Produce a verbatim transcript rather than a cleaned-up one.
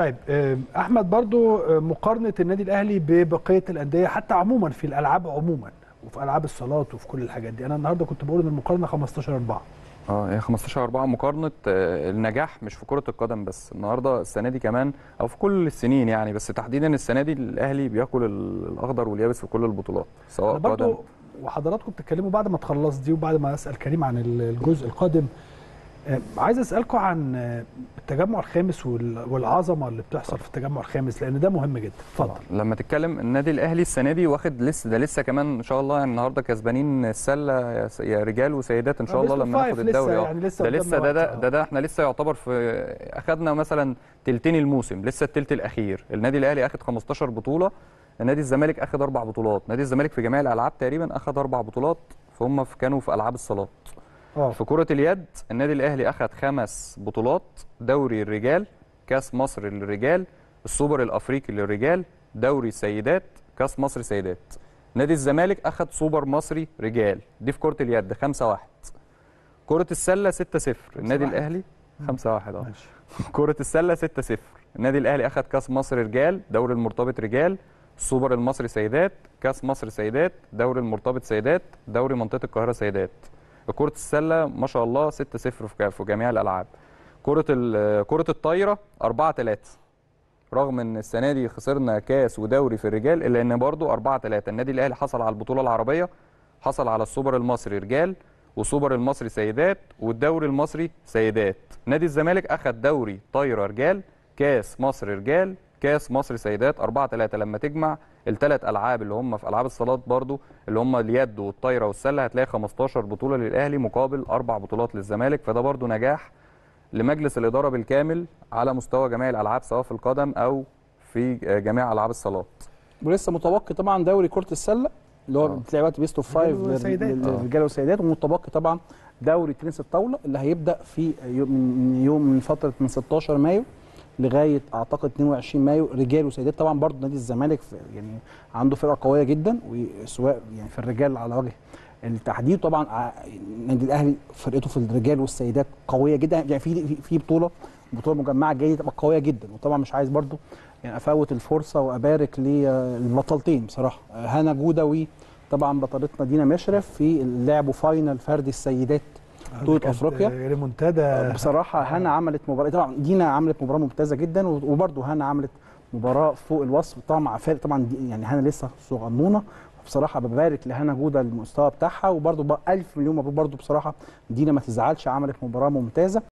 طيب احمد، برضو مقارنه النادي الاهلي ببقيه الانديه حتى عموما في الالعاب عموما وفي العاب الصالات وفي كل الحاجات دي، انا النهارده كنت بقول ان المقارنه خمستاشر أربعة. اه هي خمستاشر أربعة مقارنه النجاح مش في كره القدم بس، النهارده السنه دي كمان او في كل السنين يعني، بس تحديدا السنه دي الاهلي بياكل الاخضر واليابس في كل البطولات سواء قدم. وحضراتكم بتتكلموا بعد ما تخلص دي وبعد ما اسال كريم عن الجزء القادم، عايز اسالكم عن التجمع الخامس والعظمه اللي بتحصل في التجمع الخامس لان ده مهم جدا. اتفضل. لما تتكلم النادي الاهلي السنه دي واخد لسه، ده لسه كمان ان شاء الله يعني النهارده كسبانين السله يا رجال وسيدات ان شاء الله لما ناخد الدوري. لسه يعني لسه ده لسه ده ده, ده ده احنا لسه يعتبر في اخدنا مثلا تلتين الموسم، لسه التلت الاخير. النادي الاهلي اخد خمستاشر بطوله، نادي الزمالك اخد اربع بطولات، نادي الزمالك في جميع الالعاب تقريبا اخد اربع بطولات، فهم كانوا في العاب الصالات. أوه. في كرة اليد النادي الأهلي أخذ خمس بطولات، دوري الرجال، كأس مصر للرجال، السوبر الأفريقي للرجال، دوري سيدات، كأس مصر سيدات. نادي الزمالك أخذ سوبر مصري رجال، دي في كرة اليد خمسة واحد. كرة السلة ستة صفر، النادي الأهلي خمسة واحد اه كرة السلة ستة صفر، النادي الأهلي أخذ كأس مصر رجال، دوري المرتبط رجال، السوبر المصري سيدات، كأس مصر سيدات، دوري المرتبط سيدات، دوري منطقة القاهرة سيدات. كرة السلة ما شاء الله ستة صفر في جميع الألعاب. كرة كرة الطايرة أربعة ثلاثة، رغم ان السنة دي خسرنا كاس ودوري في الرجال الا ان برضه أربعة ثلاثة. النادي الأهلي حصل على البطولة العربية، حصل على السوبر المصري رجال وسوبر المصري سيدات والدوري المصري سيدات. نادي الزمالك أخذ دوري طايرة رجال، كاس مصر رجال، كاس مصر سيدات، أربعة ثلاثة. لما تجمع الثلاث العاب اللي هم في العاب الصالات برضو اللي هم اليد والطايره والسله هتلاقي خمستاشر بطوله للاهلي مقابل اربع بطولات للزمالك، فده برضو نجاح لمجلس الاداره بالكامل على مستوى جميع الالعاب سواء في القدم او في جميع العاب الصالات. ولسه متبقي طبعا دوري كره السله اللي هو بتلاقي وقت بيست اوف فايف للرجاله والسيدات، ومتبقي طبعا دوري تنس الطاوله اللي هيبدا في من يوم من فتره من ستاشر مايو لغايه اعتقد اتنين وعشرين مايو رجال وسيدات. طبعا برضه نادي الزمالك يعني عنده فرقه قويه جدا، وسواء يعني في الرجال على وجه التحديد. طبعا النادي الاهلي فرقته في الرجال والسيدات قويه جدا، يعني في في بطوله بطوله مجمعه جايه تبقى قويه جدا. وطبعا مش عايز برضه يعني افوت الفرصه وابارك للبطلتين بصراحه، هنا جوده وطبعا بطلتنا دينا مشرف في لعبوا فاينل فردي السيدات بطوله افريقيا. ريمونتادا بصراحه هنا عملت مباراه، طبعا دينا عملت مباراه ممتازه جدا، وبرده هنا عملت مباراه فوق الوصف طبعا مع فرق. طبعا يعني هنا لسه صغنونه، بصراحه ببارك لهنا جوده المستوى بتاعها، وبرده الف مليون مبروك برده بصراحه. دينا ما تزعلش، عملت مباراه ممتازه.